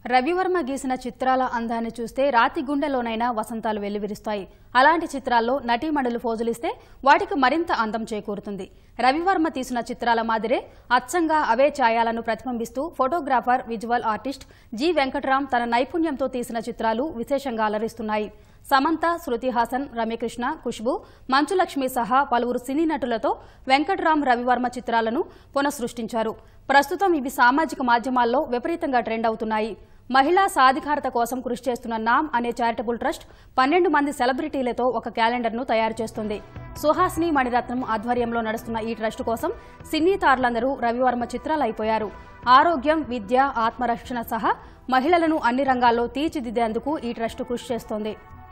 రవివర్మ గీసిన చిత్రాల అందాన్ని చూస్తే రాతి గుండెలోనైనా వసంతాలు వెల్లివిరుస్తాయి. అలాంటి చిత్రాల్లో నటీమణులు ఫోజులిస్తే వాటికి మరింత అందం చేకూరుతుంది. రవివర్మ తీసిన చిత్రాల మాదిరే అచ్చంగా అవే ఛాయాలను ప్రతిబింబిస్తూ photographer, visual artist G Venkatram తన నైపుణ్యంతో తీసిన చిత్రాలు విశేషంగా అలరిస్తున్నాయి. సమంత, శృతి హాసన్, రమ్యకృష్ణ, ఖుష్బూ, మంచులక్ష్మి సహా పలువురు సినీ నటులతో వెంకట్రామ్ రవివర్మ చిత్రాలను పునఃసృష్టించారు. ప్రస్తుతం ఇవి సామాజిక మాధ్యమాల్లో విపరీతంగా ట్రెండ్ అవుతున్నాయి. మహిళా సాధికారత కోసం కృషి చేస్తున్న నామ్ అనే చారిటబుల్ ట్రస్ట్ 12 మంది సెలబ్రిటీలతో ఒక క్యాలెండర్ను తయారు చేస్తుంది. సుహాసిని మణిరత్నం ఆధ్వర్యంలో నడుస్తున్న ఈ ట్రస్ట్ కోసం సినీ తారలందరూ రవివర్మ చిత్రాలు అయిపోయారు. ఆరోగ్యం, విద్య, ఆత్మరక్షణ సహా మహిళలను అన్ని రంగాల్లో తీర్చిదిద్దేందుకు ఈ ట్రస్ట్ కృషి చేస్తోంది.